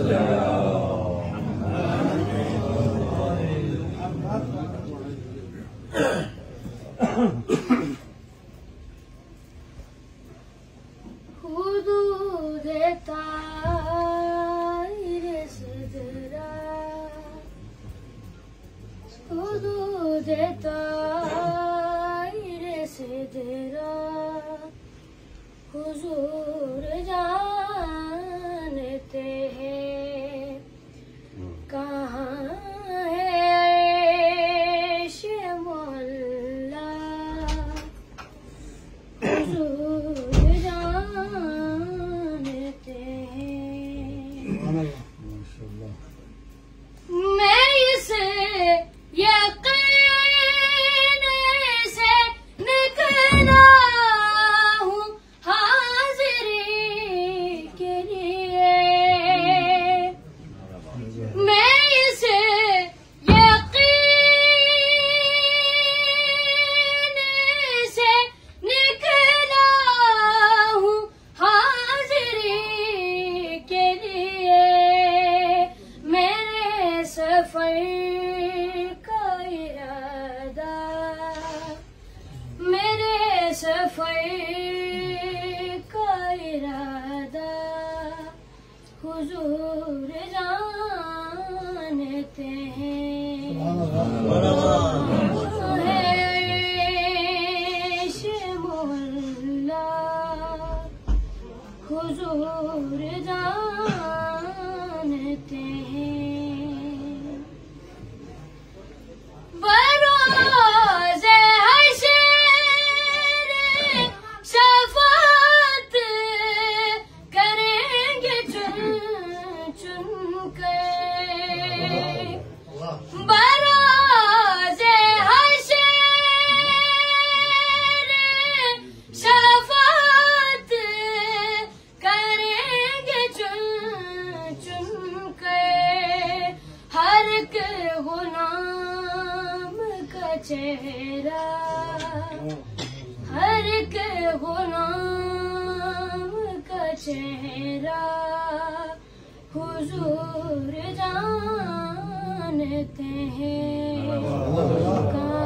حدود طایر صدرا حدود طایر صدرا हुजूर जानते हैं कहाँ है ऐश मोहल्ला हुजूर जानते हैं मैं इसे यकीन से निकला हूँ हाजिरी के लिए मैं इसे यकीन से निकला हूँ हाजिरी के लिए मेरे सफर का इरादा मेरे सफर का इरादा हुजूर जानते हैं ऐश मोहल्ला हुजूर जानते हैं बरोज़े हश्र शफ़ाअत करेंगे चुन चुन कर बरोज़े हश्र शफ़ाअत करेंगे चुन चुन कर हर एक गुलाम का चेहरा हर एक गुलाम का चेहरा हुजूर जानते हैं